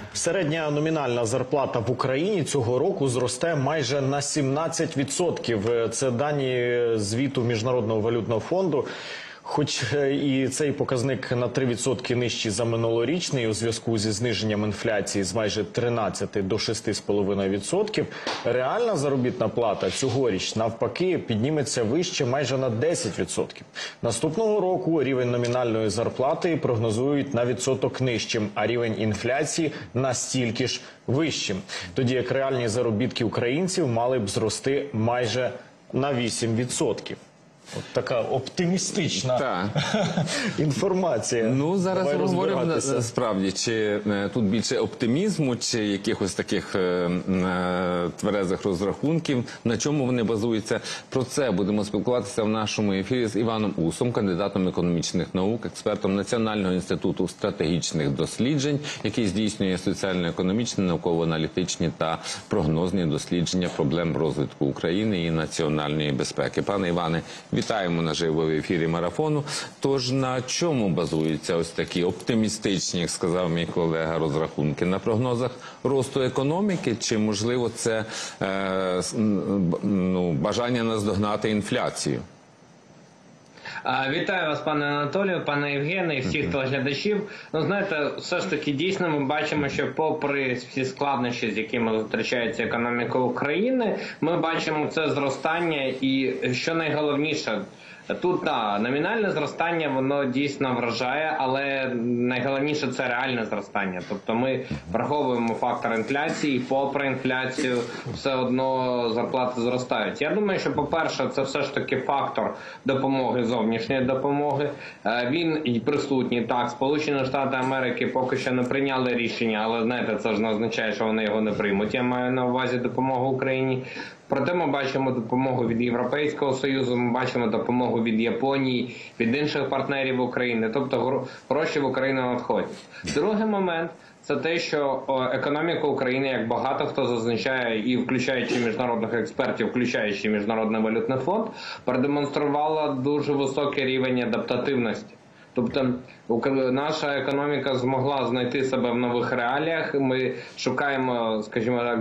Середня номінальна зарплата в Україні цього року зросте майже на 17%. Це дані звіту Міжнародного валютного фонду. Хоч і цей показник на 3% нижчий за минулорічний у зв'язку зі зниженням інфляції з майже 13 до 6,5%, реальна заробітна плата цьогоріч навпаки підніметься вище майже на 10%. Наступного року рівень номінальної зарплати прогнозують на відсоток нижчим, а рівень інфляції настільки ж вищим. Тоді як реальні заробітки українців мали б зрости майже на 8%. От така оптимістична інформація. Ну, зараз говоримо справді, чи тут більше оптимізму, чи якихось таких тверезих розрахунків, на чому вони базуються. Про це будемо спілкуватися в нашому ефірі з Іваном Усом, кандидатом економічних наук, експертом Національного інституту стратегічних досліджень, який здійснює соціально-економічні, науково-аналітичні та прогнозні дослідження проблем розвитку України і національної безпеки. Пане Іване, вітаємо наживо в ефірі марафону. Тож на чому базуються ось такі оптимістичні, як сказав мій колега, розрахунки? На прогнозах росту економіки? Чи, можливо, це бажання наздогнати інфляцію? Вітаю вас, пане Анатолію, пане Євгене і всіх телеглядачів. Ну, знаєте, все ж таки дійсно ми бачимо, що попри всі складнощі, з якими зустрічається економіка України, ми бачимо це зростання і, що найголовніше, тут номінальне зростання, воно дійсно вражає, але найголовніше це реальне зростання. Тобто ми враховуємо фактор інфляції, і попри інфляцію все одно зарплати зростають. Я думаю, що, по-перше, це все ж таки фактор допомоги, зовнішньої допомоги. Він і присутній. Так, Сполучені Штати Америки поки що не прийняли рішення, але, знаєте, це ж не означає, що вони його не приймуть. Я маю на увазі допомогу Україні. Проте ми бачимо допомогу від Європейського Союзу, ми бачимо допомогу від Японії, від інших партнерів України. Тобто гроші в Україну надходять. Другий момент – це те, що економіка України, як багато хто зазначає, і включаючи міжнародних експертів, включаючи Міжнародний валютний фонд, продемонструвала дуже високий рівень адаптативності. Тобто наша економіка змогла знайти себе в нових реаліях. Ми шукаємо, скажімо так,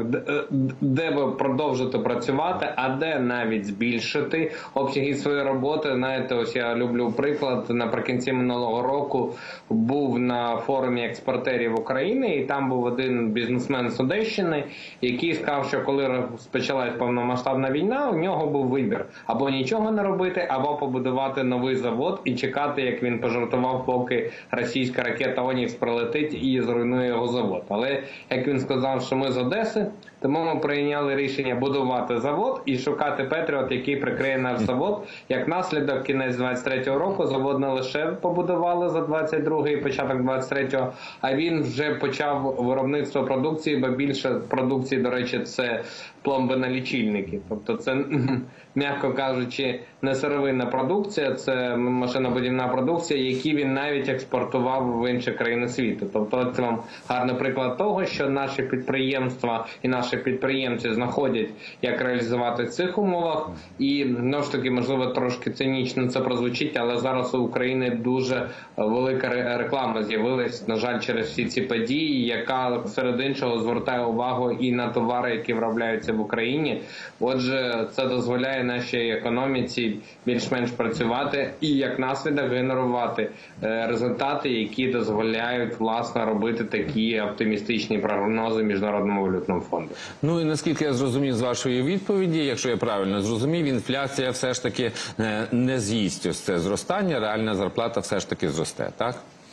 де би продовжити працювати, а де навіть збільшити обсяги своєї роботи. Знаєте, ось я люблю приклад. Наприкінці минулого року був на форумі експортерів України, і там був один бізнесмен з Одещини, який сказав, що коли почалась повномасштабна війна, у нього був вибір – або нічого не робити, або побудувати новий завод і чекати, як він пожартував, поки російська ракета «Онікс» прилетить і зруйнує його завод. Але, як він сказав, що ми з Одеси, тому ми прийняли рішення будувати завод і шукати Петріот, який прикриє наш завод. Як наслідок, кінець 23-го року завод не лише побудували за 22-й і початок 23-го, а він вже почав виробництво продукції, бо більше продукції, до речі, це пломби на лічильники. Тобто це, м'яко кажучи, не сировинна продукція, це машинобудівна продукція, які він навіть експортував в інші країни світу. Тобто це вам гарний приклад того, що наші підприємства і наші підприємці знаходять, як реалізувати в цих умовах. І, знову ж таки, можливо, трошки цинічно це прозвучить, але зараз у України дуже велика реклама з'явилась, на жаль, через всі ці події, яка, серед іншого, звертає увагу і на товари, які виробляються в Україні. Отже, це дозволяє нашій економіці більш-менш працювати і, як наслідок, генерувати результати, які дозволяють, власне, робити такі оптимістичні прогнози Міжнародному валютному фонду. Ну і наскільки я зрозумів з вашої відповіді, якщо я правильно зрозумів, інфляція все ж таки не з'їсть ось це зростання, реальна зарплата все ж таки зросте, так?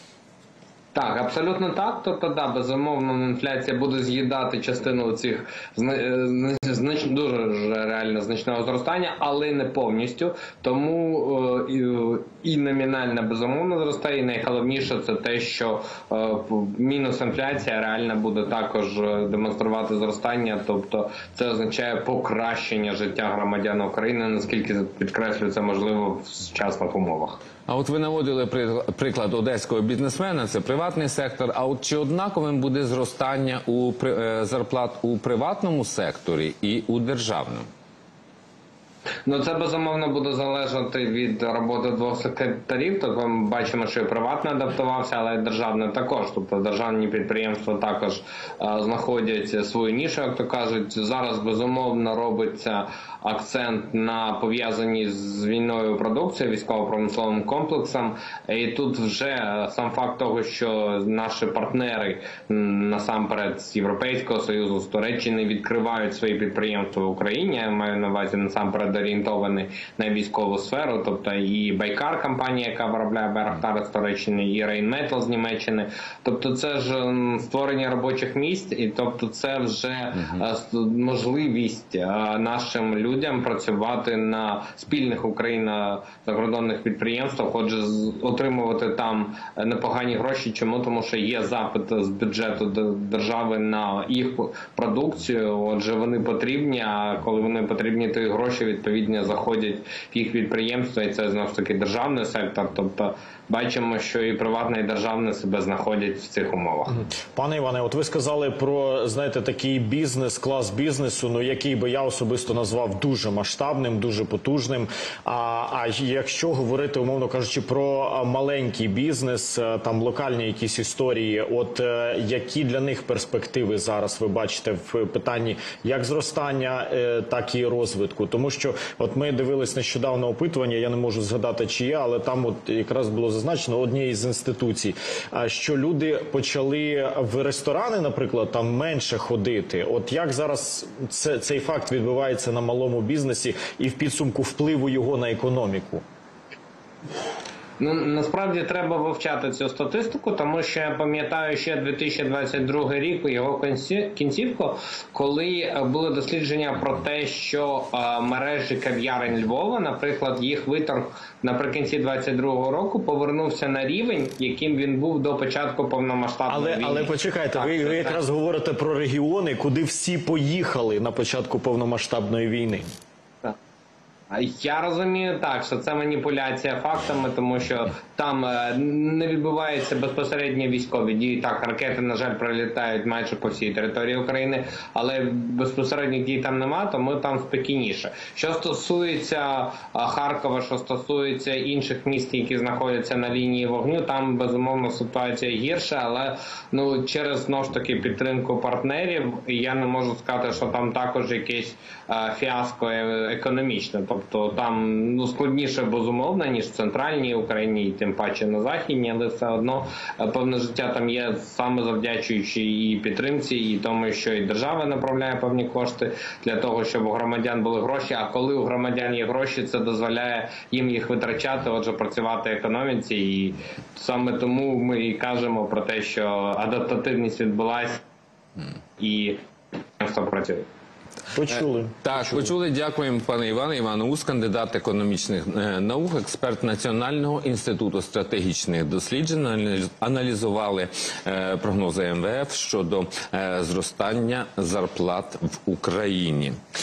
Так, абсолютно так. Тобто, да, безумовно, інфляція буде з'їдати частину цих дуже реально значного зростання, але не повністю. Тому і номінальне безумовно зростає, і найголовніше це те, що мінус інфляція реально буде також демонструвати зростання. Тобто це означає покращення життя громадян України, наскільки, підкреслюю, це можливо в сучасних умовах. А от ви наводили приклад одеського бізнесмена, це приватний сектор. А от чи однаковим буде зростання зарплат у приватному секторі і у державному? Ну, це, безумовно, буде залежати від роботи двох секторів. Тобто ми бачимо, що і приватний адаптувався, але і державний також. Тобто державні підприємства також знаходять свою нішу, як то кажуть. Зараз, безумовно, робиться акцент на пов'язані з війною продукцією, військово-промисловим комплексом. І тут вже сам факт того, що наші партнери, насамперед з Європейського Союзу, з Туреччини, відкривають свої підприємства в Україні, я маю на увазі насамперед орієнтовані на військову сферу, тобто і Байкар, компанія, яка виробляє Байрактари з Туреччини, і Рейнметал з Німеччини. Тобто це ж створення робочих місць, і тобто це вже можливість нашим людям працювати на спільних Україно-закордонних підприємствах, отже, отримувати там непогані гроші. Чому? Тому що є запит з бюджету держави на їх продукцію, отже, вони потрібні, а коли вони потрібні, то і гроші відповідно заходять в їх підприємства, і це знову ж таки державний сектор. Тобто бачимо, що і приватне, і державне себе знаходять в цих умовах. Пане Іване, от ви сказали про, знаєте, такий бізнес, клас бізнесу, ну який би я особисто назвав дуже масштабним, дуже потужним. А якщо говорити, умовно кажучи, про маленький бізнес, там локальні якісь історії, от які для них перспективи зараз ви бачите в питанні як зростання, так і розвитку? Тому що от ми дивились нещодавно опитування, я не можу згадати чиє, але там от якраз було зазначено однієї з інституцій, що люди почали в ресторани, наприклад, там менше ходити. От як зараз цей факт відбувається на малому бізнесі і в підсумку впливу його на економіку? Ну, насправді треба вивчати цю статистику, тому що я пам'ятаю ще 2022 рік, його кінцівку, коли були дослідження про те, що мережі кав'ярень Львова, наприклад, їх виторг наприкінці 2022 року повернувся на рівень, яким він був до початку повномасштабної війни. Але почекайте, ви якраз говорите про регіони, куди всі поїхали на початку повномасштабної війни. Я розумію так, що це маніпуляція фактами, тому що там не відбуваються безпосередньо військові дії. Так, ракети, на жаль, прилітають майже по всій території України, але безпосередніх дій там нема, тому там спокійніше. Що стосується Харкова, що стосується інших міст, які знаходяться на лінії вогню, там, безумовно, ситуація гірша, але через, знову ж таки, підтримку партнерів, я не можу сказати, що там також якесь фіаско економічне. Тобто там складніше, безумовно, ніж в центральній Україні і тим паче на Західній, але все одно певне життя там є саме завдячуючи і підтримці, і тому, що і держава направляє певні кошти для того, щоб у громадян були гроші, а коли у громадян є гроші, це дозволяє їм їх витрачати, отже, працювати економіці, і саме тому ми і кажемо про те, що адаптативність відбулася і все працює. Почули. Так, почули. Дякуємо, пане Іване. Іван Ус, кандидат економічних наук, експерт Національного інституту стратегічних досліджень. Аналізували прогнози МВФ щодо зростання зарплат в Україні.